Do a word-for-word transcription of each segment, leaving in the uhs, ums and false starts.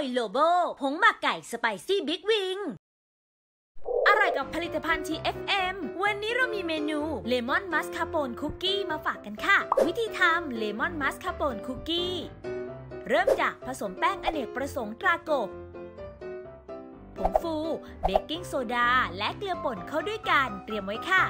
โลโบผงหมักไก่สไปซี่บิ๊กวิงอร่อยกับผลิตภัณฑ์ ที เอฟ เอ็ม วันนี้เรามีเมนูเลมอนมัสคาโปนคุกกี้มาฝากกันค่ะวิธีทำเลมอนมัสคาโปนคุกกี้เริ่มจากผสมแป้งอเนกประสงค์ตรากบผงฟูเบกกิ้งโซดาและเกลือป่นเข้าด้วยกันเตรียมไว้ค่ะ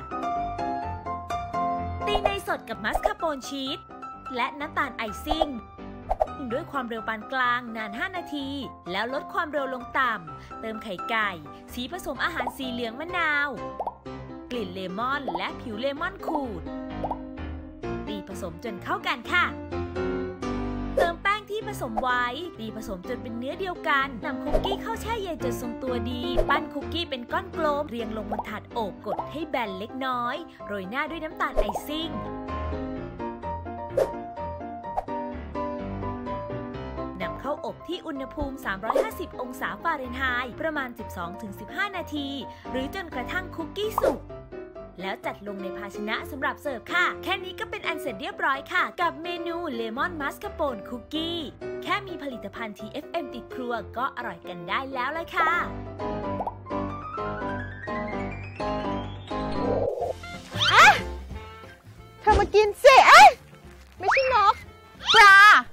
ตีเนยสดกับมัสคาโปนชีสและน้ำตาลไอซิ่งด้วยความเร็วปานกลางนานห้านาทีแล้วลดความเร็วลงต่ำเติมไข่ไก่สีผสมอาหารสีเหลืองมะนาวกลิ่นเลมอนและผิวเลมอนขูดตีผสมจนเข้ากันค่ะเติมแป้งที่ผสมไว้ตีผสมจนเป็นเนื้อเดียวกันนำคุกกี้เข้าแช่เย็นจนทรงตัวดีปั้นคุกกี้เป็นก้อนกลมเรียงลงบนถาดอบกดให้แบนเล็กน้อยโรยหน้าด้วยน้ำตาลไอซิ่งนำเข้าอบที่อุณหภูมิสามร้อยห้าสิบองศาฟาเรนไฮต์ประมาณ สิบสองถึงสิบห้า นาทีหรือจนกระทั่งคุกกี้สุกแล้วจัดลงในภาชนะสำหรับเสิร์ฟค่ะแค่นี้ก็เป็นอันเสร็จเรียบร้อยค่ะกับเมนูเลมอนมัสคาโปนคุกกี้แค่มีผลิตภัณฑ์ ที เอฟ เอ็ม ติดครัวก็อร่อยกันได้แล้วเลยค่ะอ่ะเธอมากินสิเอ้ยไม่ใช่นกปลา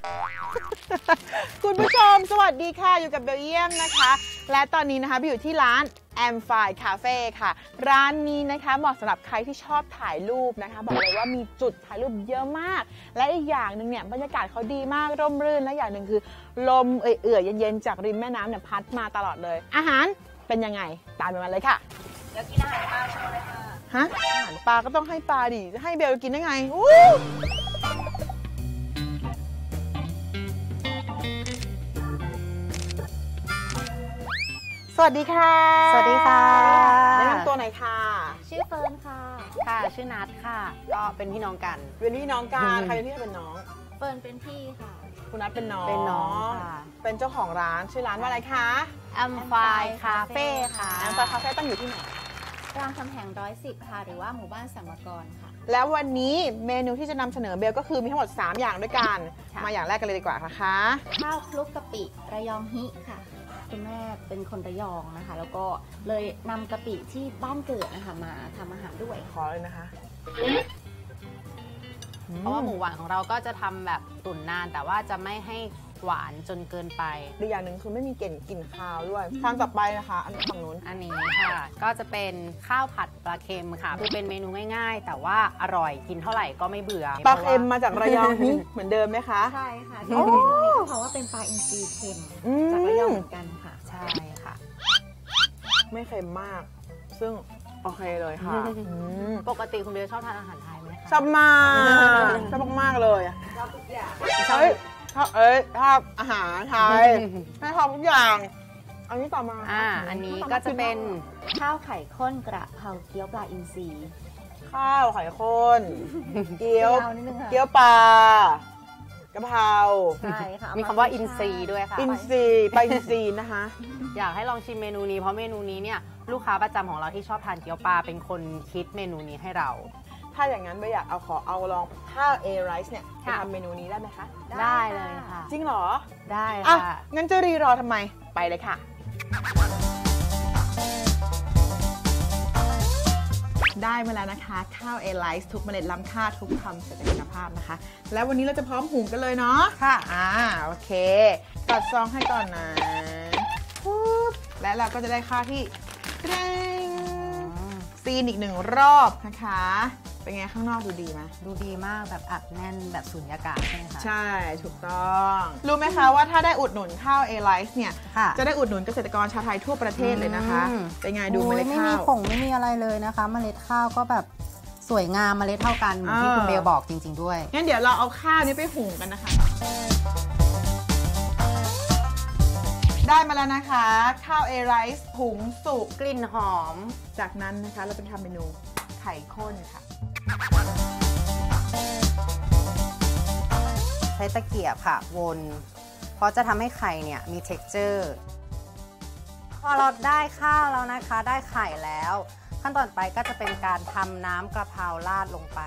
คุณผู้ชมสวัสดีค่ะอยู่กับเบลเยียมนะคะและตอนนี้นะคะอยู่ที่ร้าน Amfi Cafe ค่ะร้านนี้นะคะเหมาะสำหรับใครที่ชอบถ่ายรูปนะคะบอกเลยว่ามีจุดถ่ายรูปเยอะมากและอีกอย่างหนึ่งเนี่ยบรรยากาศเขาดีมากร่มรื่นและอย่างหนึ่งคือลมเอื่อยๆเย็นๆจากริมแม่น้ำเนี่ยพัดมาตลอดเลยอาหารเป็นยังไงตามไปมาเลยค่ะเดี๋ยวกินอาหารปลาใช่ไหมคะฮะอาหารปลาก็ต้องให้ปลาดิจะให้เบลกินได้ไงอู้สวัสดีค่ะสวัสดีค่ะแนะนำตัวหน่อยค่ะชื่อเฟิร์นค่ะค่ะชื่อนัทค่ะก็เป็นพี่น้องกันเป็นพี่น้องกันใครเป็นพี่เป็นน้องเฟิร์นเป็นพี่ค่ะคุณนัทเป็นน้องเป็นน้องค่ะเป็นเจ้าของร้านชื่อร้านว่าอะไรคะ Amfi Cafe ค่ะ Amfi Cafe ตั้งอยู่ที่ไหนรามคำแหงร้อยสิบค่ะหรือว่าหมู่บ้านสัมมกรค่ะแล้ววันนี้เมนูที่จะนำเสนอเบลก็คือมีทั้งหมดสามอย่างด้วยกันมาอย่างแรกกันเลยดีกว่านะคะข้าวคลุกกะปิระยองฮิค่ะคุณแม่เป็นคนระยองนะคะแล้วก็เลยนำกะปิที่บ้านเกิดนะคะมาทำอาหารด้วยขอเลยนะคะเพราะว่าหมูหวานของเราก็จะทำแบบตุ๋นนานแต่ว่าจะไม่ให้หวานจนเกินไปอีกอย่างหนึ่งคือไม่มีกลิ่นกลิ่นคาวด้วยทานต่อไปนะคะอันฝั่งนู้นอันนี้ค่ะก็จะเป็นข้าวผัดปลาเค็มค่ะคือเป็นเมนูง่ายๆแต่ว่าอร่อยกินเท่าไหร่ก็ไม่เบื่อปลาเค็มมาจากระยองนี่เหมือนเดิมไหมคะใช่ค่ะที่เป็นเมนูนี้เพราะว่าเป็นปลาอินทรีเค็มจากระยองเหมือนกันค่ะใช่ค่ะไม่เค็มมากซึ่งโอเคเลยค่ะปกติคุณเบลชอบทานอาหารไทยไหมคะชอบมากชอบมากเลยชอบทุกอย่างชอบชอบเอ้ยชอบอาหารไทยให้ชอบทุกอย่างอันนี้ต่อมาอ่าอันนี้ก็จะเป็นข้าวไข่ข้นกระเพราเกี๊ยวปลาอินทรีข้าวไข่ข้นเกี๊ยวเกี๊ยวปลากะเพราใช่ค่ะมีคำว่าอินทรีด้วยค่ะอินทรีปลาอินทรีนะคะอยากให้ลองชิมเมนูนี้เพราะเมนูนี้เนี่ยลูกค้าประจำของเราที่ชอบทานเกี๊ยวปลาเป็นคนคิดเมนูนี้ให้เราถ้าอย่างนั้นไม่อยากเอาขอเอาลองข้าวเอไรซ์เนี่ยทำเมนูนี้ได้ไหมคะได้เลยค่ะจริงเหรอได้ค่ะงั้นจะรีรอทำไมไปเลยค่ะได้มาแล้วนะคะข้าวเอไรซ์ทุกเมล็ดล้ำค่าทุกคำแสดงคุณภาพนะคะแล้ววันนี้เราจะพร้อมหุงกันเลยเนาะค่ะอ่าโอเคตัดซองให้ก่อนนะปุ๊บและเราก็จะได้ข้าวที่แกร่งซีนอีกหนึ่งรอบนะคะเป็นไงข้างนอกดูดีไหมดูดีมากแบบอัดแน่นแบบสุญญากาศใช่ไหมคะใช่ถูกต้องรู้ไหมคะว่าถ้าได้อุดหนุนข้าวเอไรซ์เนี่ยจะได้อุดหนุนเกษตรกรชาวไทยทั่วประเทศเลยนะคะเป็นไงดูเมล็ดข้าวไม่มีผงไม่มีอะไรเลยนะคะเมล็ดข้าวก็แบบสวยงามเมล็ดเท่ากันเหมือนที่คุณเบลบอกจริงๆด้วยงั้นเดี๋ยวเราเอาข้าวนี้ไปหุงกันนะคะได้มาแล้วนะคะข้าวเอไรซ์หุงสุกกลิ่นหอมจากนั้นนะคะเราไปทำเมนูไข่ข้นค่ะใช้ตะเกียบค่ะวนเพราะจะทำให้ไข่เนี่ยมี เท็กเจอร์ พอเราได้ข้าวแล้วนะคะได้ไข่แล้วขั้นตอนไปก็จะเป็นการทำน้ำกระเพราราดลงไป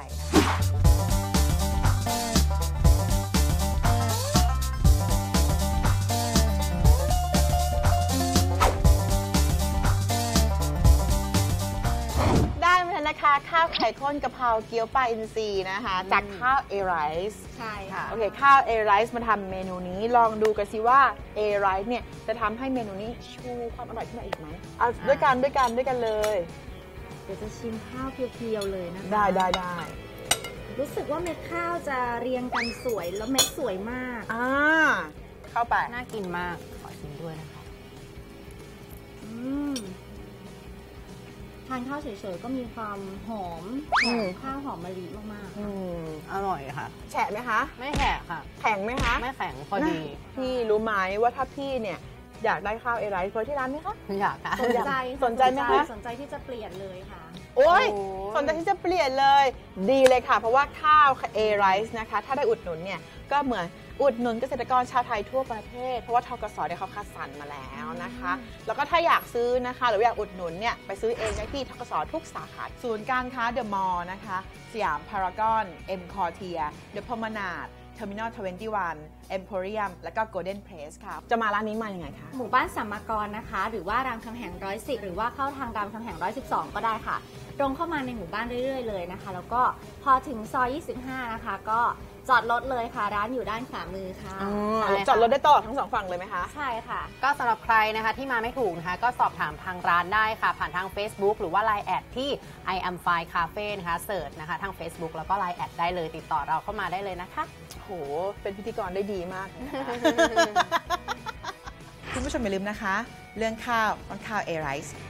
นะคะนะคะข้าวไข่ข้นกะเพราเกี๊ยวปลาอินทรีนะคะจากข้าวเอไรซ์ใช่ค่ะโอเคข้าวเอไรซ์มาทำเมนูนี้ลองดูกันสิว่าเอไรซ์เนี่ยจะทำให้เมนูนี้ชูความอร่อยขึ้นมาอีกไหมเอาด้วยกันด้วยกันด้วยกันเลยเดี๋ยวจะชิมข้าวเพียวๆเลยนะคะได้ได้ได้รู้สึกว่าเม็ดข้าวจะเรียงกันสวยแล้วเม็ดสวยมากอ่าเข้าไปน่ากินมากขอชิมด้วยนะคะอืมทานข้าวเฉยๆก็มีความหอมข้าวหอมมะลิมากๆอืมอร่อยค่ะแฉะไหมคะไม่แฉะค่ะแข็งไหมคะไม่แข็งพอดีพี่รู้ไหมว่าถ้าพี่เนี่ยอยากได้ข้าวเอไรซ์ไปที่ร้านไหมคะอยากค่ะสนใจสนใจไหมคะสนใจที่จะเปลี่ยนเลยค่ะโอ้ยสนใจที่จะเปลี่ยนเลยดีเลยค่ะเพราะว่าข้าวเอไรซ์นะคะถ้าได้อุดหนุนเนี่ยก็เหมือนอุดหนุนเกษตรกรชาวไทยทั่วประเทศเพราะว่าธกส.เนี่ยเขาคัดสรรมาแล้วนะคะแล้วก็ถ้าอยากซื้อนะคะหรืออยากอุดหนุนเนี่ยไปซื้อเองได้ที่ธกส.ทุกสาขาศูนย์การค้าเดอะมอลล์นะคะสยามพารากอนเอ็มคอร์เทียเดอะพรอมนาดเทอร์มินอลยี่สิบเอ็ด Emporium แล้วก็ Golden Place ค่ะจะมาร้านนี้มายังไงคะหมู่บ้านสัมมากรนะคะหรือว่ารามคำแหงหนึ่งร้อยสิบหรือว่าเข้าทางรามคำแหงหนึ่งร้อยสิบสองก็ได้ค่ะตรงเข้ามาในหมู่บ้านเรื่อยๆเลยนะคะแล้วก็พอถึงซอยยี่สิบห้านะคะก็จอดรถเลยค่ะร้านอยู่ด้านขวามือค่ะจอดรถได้ตลอดทั้งสองฝั่งเลยไหมคะใช่ค่ะก็สำหรับใครนะคะที่มาไม่ถูกนะคะก็สอบถามทางร้านได้ค่ะผ่านทาง Facebook หรือว่า ไลน์ แอดที่ I am fine cafe นะคะเสิร์ชนะคะทาง Facebook แล้วก็ ไลน์ แอดได้เลยติดต่อเราเข้ามาได้เลยนะคะโหเป็นพิธีกรได้ดีมากคุณผู้ชมอย่าลืมนะคะเรื่องข้าวต้องข้าวเอไรซ์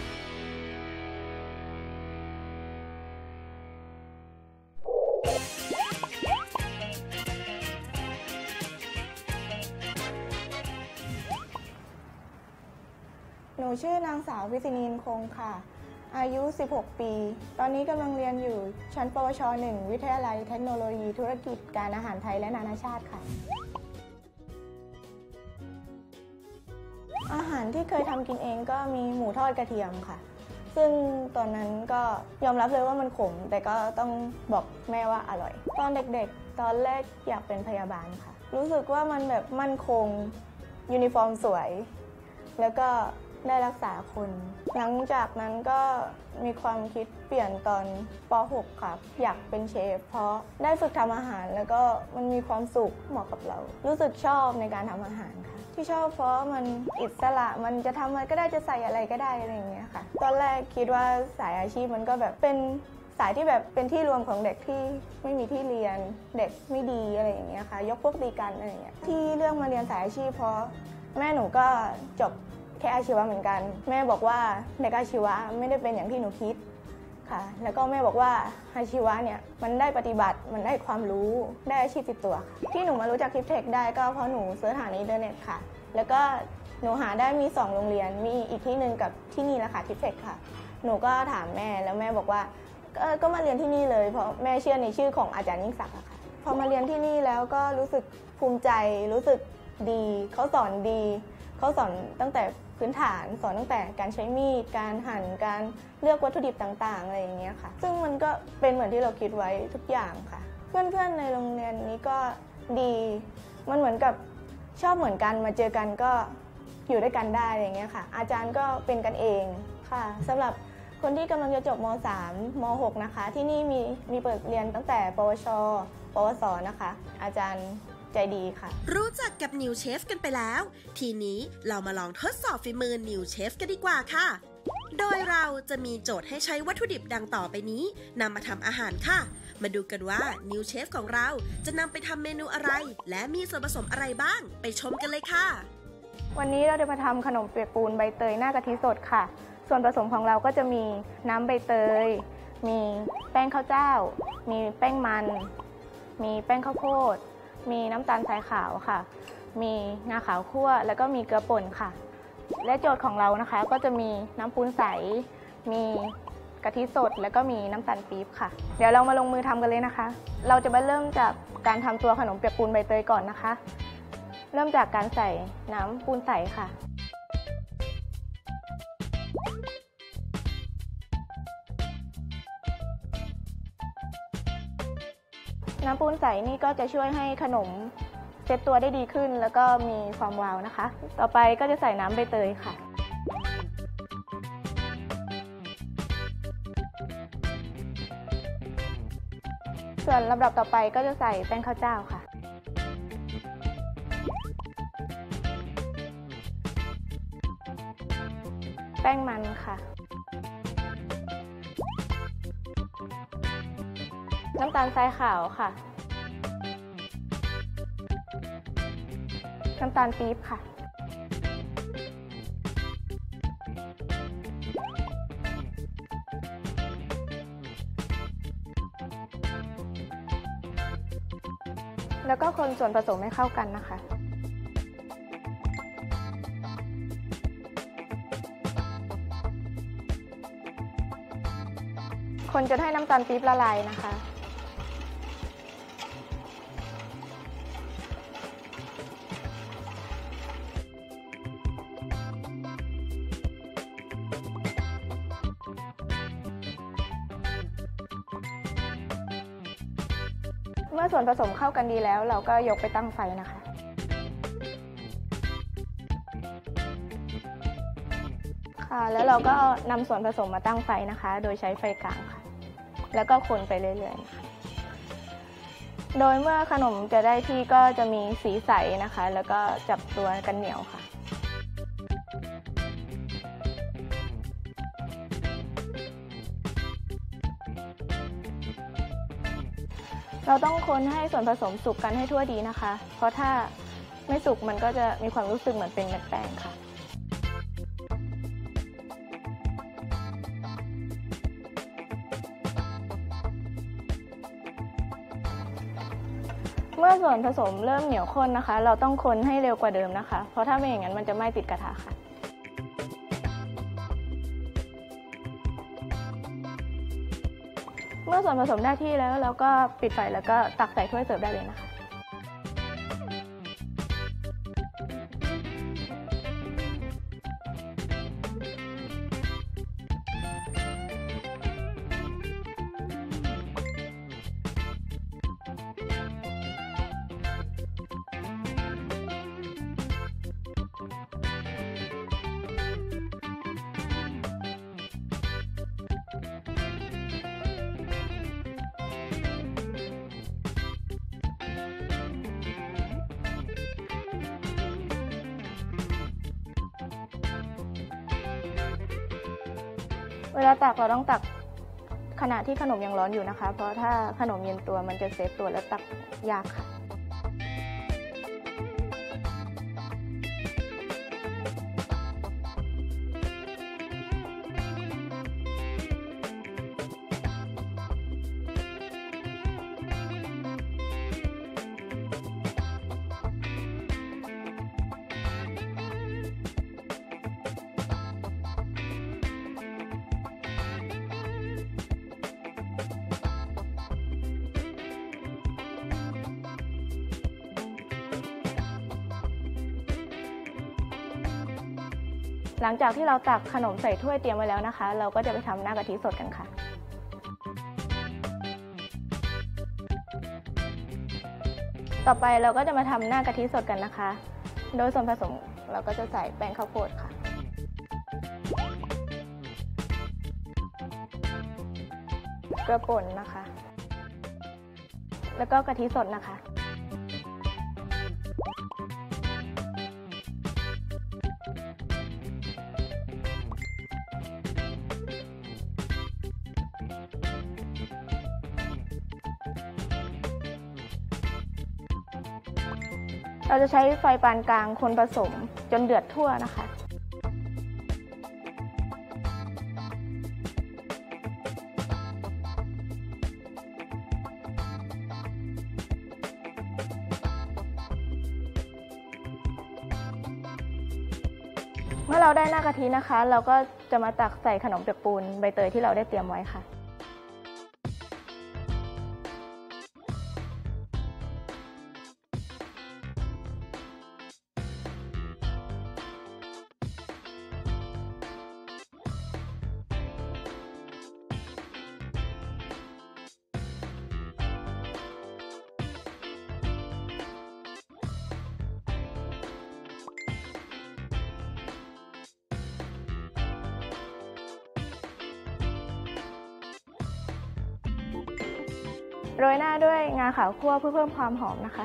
หนูชื่อนางสาวพิษินีนคงค่ะอายุสิบหกปีตอนนี้กำลังเรียนอยู่ชั้นปวช หนึ่ง วิทยาลัยเทคโนโลยีธุรกิจการอาหารไทยและนานาชาติค่ะอาหารที่เคยทำกินเองก็มีหมูทอดกระเทียมค่ะซึ่งตอนนั้นก็ยอมรับเลยว่ามันขมแต่ก็ต้องบอกแม่ว่าอร่อยตอนเด็กๆตอนแรกอยากเป็นพยาบาลค่ะรู้สึกว่ามันแบบมั่นคงยูนิฟอร์มสวยแล้วก็ได้รักษาคนหลังจากนั้นก็มีความคิดเปลี่ยนตอนป หก ค่ะอยากเป็นเชฟเพราะได้ฝึกทำอาหารแล้วก็มันมีความสุขเหมาะกับเรารู้สึกชอบในการทำอาหารค่ะที่ชอบเพราะมันอิสระมันจะทำอะไรก็ได้จะใส่อะไรก็ได้อะไรอย่างเงี้ยค่ะตอนแรกคิดว่าสายอาชีพมันก็แบบเป็นสายที่แบบเป็นที่รวมของเด็กที่ไม่มีที่เรียนเด็กไม่ดีอะไรอย่างเงี้ยค่ะยกพวกตีกันอะไรอย่างเงี้ยที่เลือกมาเรียนสายอาชีพเพราะแม่หนูก็จบแค่อาชีวะเหมือนกันแม่บอกว่าเด็กอาชีวะไม่ได้เป็นอย่างที่หนูคิดค่ะแล้วก็แม่บอกว่าอาชีวะเนี่ยมันได้ปฏิบัติมันได้ความรู้ได้อาชีพติดตัวที่หนูมารู้จักทิปเทคได้ก็เพราะหนูเสิร์ชหาในอินเทอร์เน็ตค่ะแล้วก็หนูหาได้มีสองโรงเรียนมีอีกที่หนึ่งกับที่นี่แหละค่ะทิปเทคค่ะหนูก็ถามแม่แล้วแม่บอกว่าก็ก็มาเรียนที่นี่เลยเพราะแม่เชื่อในชื่อของอาจารย์ยิ่งศักดิ์ค่ะพอมาเรียนที่นี่แล้วก็รู้สึกภูมิใจรู้สึกดีเขาสอนดีเขาสอนตั้งแต่พื้นฐานสอนตั้งแต่การใช้มีดการหั่นการเลือกวัตถุดิบต่างๆอะไรอย่างเงี้ยค่ะซึ่งมันก็เป็นเหมือนที่เราคิดไว้ทุกอย่างค่ะเพื่อนๆในโรงเรียนนี้ก็ดีมันเหมือนกับชอบเหมือนกันมาเจอกันก็อยู่ด้วยกันได้อะไรอย่างเงี้ยค่ะอาจารย์ก็เป็นกันเองค่ะสำหรับคนที่กำลังจะจบม สาม ม หก นะคะที่นี่มีมีเปิดเรียนตั้งแต่ปวช ปวส นะคะอาจารย์ใจดีค่ะรู้จักกับนิวเชฟกันไปแล้วทีนี้เรามาลองทดสอบฝีมือนิวเชฟกันดีกว่าค่ะโดยเราจะมีโจทย์ให้ใช้วัตถุดิบดังต่อไปนี้นำมาทำอาหารค่ะมาดูกันว่านิวเชฟของเราจะนำไปทำเมนูอะไรและมีส่วนผสมอะไรบ้างไปชมกันเลยค่ะวันนี้เราจะมาทำขนมเปียกปูนใบเตยหน้ากะทิสดค่ะส่วนผสมของเราก็จะมีน้ำใบเตยมีแป้งข้าวเจ้ามีแป้งมันมีแป้งข้าวโพดมีน้ำตาลทรายขาวค่ะมีงาขาวคั่วแล้วก็มีเกลือป่นค่ะและโจทย์ของเรานะคะก็จะมีน้ำปูนใสมีกะทิสดแล้วก็มีน้ำตาลปี๊บค่ะเดี๋ยวเรามาลงมือทำกันเลยนะคะเราจะมาเริ่มจากการทำตัวขนมเปียกปูนใบเตยก่อนนะคะเริ่มจากการใส่น้ำปูนใสค่ะน้ำปูนใสนี่ก็จะช่วยให้ขนมเซตตัวได้ดีขึ้นแล้วก็มีความวาวนะคะต่อไปก็จะใส่น้ำใบเตยค่ะส่วนลำดับต่อไปก็จะใส่แป้งข้าวเจ้าค่ะ แป้งมันค่ะ น้ำตาลทรายขาวค่ะ น้ำตาลปี๊บค่ะ แล้วก็คนส่วนผสมให้เข้ากันนะคะ คนจนให้น้ำตาลปี๊บละลายนะคะ เมื่อส่วนผสมเข้ากันดีแล้วเราก็ยกไปตั้งไฟนะคะ ค่ะ แล้วเราก็นำส่วนผสมมาตั้งไฟนะคะ โดยใช้ไฟกลางค่ะ แล้วก็คนไปเรื่อยๆนะคะโดยเมื่อขนมจะได้ที่ก็จะมีสีใสนะคะ แล้วก็จับตัวกันเหนียวค่ะ เราต้องคนให้ส่วนผสมสุกกันให้ทั่วดีนะคะ เพราะถ้าไม่สุกมันก็จะมีความรู้สึกเหมือนเป็นเม็ดแป้งค่ะ เมื่อส่วนผสมเริ่มเหนียวข้นนะคะ เราต้องคนให้เร็วกว่าเดิมนะคะ เพราะถ้าไม่อย่างนั้นมันจะไหม้ติดกระทะค่ะ เมื่อส่วนผสมได้ที่แล้วเราก็ปิดไฟแล้วก็ตักใส่ถ้วยเสิร์ฟได้เลยนะคะ เวลาตักเราต้องตักขณะที่ขนมยังร้อนอยู่นะคะ เพราะถ้าขนมเย็นตัวมันจะเซฟตัวและตักยากค่ะ หลังจากที่เราตักขนมใส่ถ้วยเตรียมไว้แล้วนะคะ เราก็จะไปทำหน้ากะทิสดกันค่ะ ต่อไปเราก็จะมาทำหน้ากะทิสดกันนะคะ โดยส่วนผสมเราก็จะใส่แป้งข้าวโพดค่ะ เกลือป่นนะคะ แล้วก็กะทิสดนะคะ เราจะใช้ไฟปานกลางคนผสมจนเดือดทั่วนะคะ เมื่อเราได้หน้ากะทินะคะ เราก็จะมาตักใส่ขนมเปียกปูนใบเตยที่เราได้เตรียมไว้ค่ะโรยหน้าด้วยงาขาวคั่วเพื่อเพิ่มความหอมนะคะ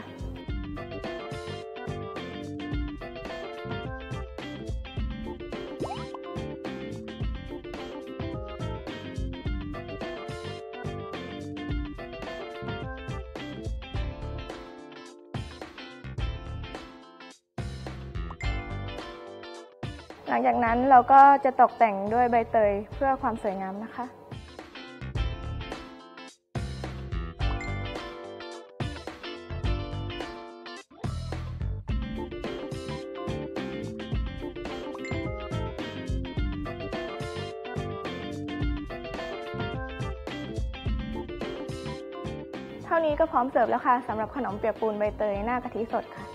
หลังจากนั้นเราก็จะตกแต่งด้วยใบเตยเพื่อความสวยงามนะคะเท่านี้ก็พร้อมเสิร์ฟแล้วค่ะสำหรับขนมเปียกปูนใบเตยหน้ากะทิสดค่ะ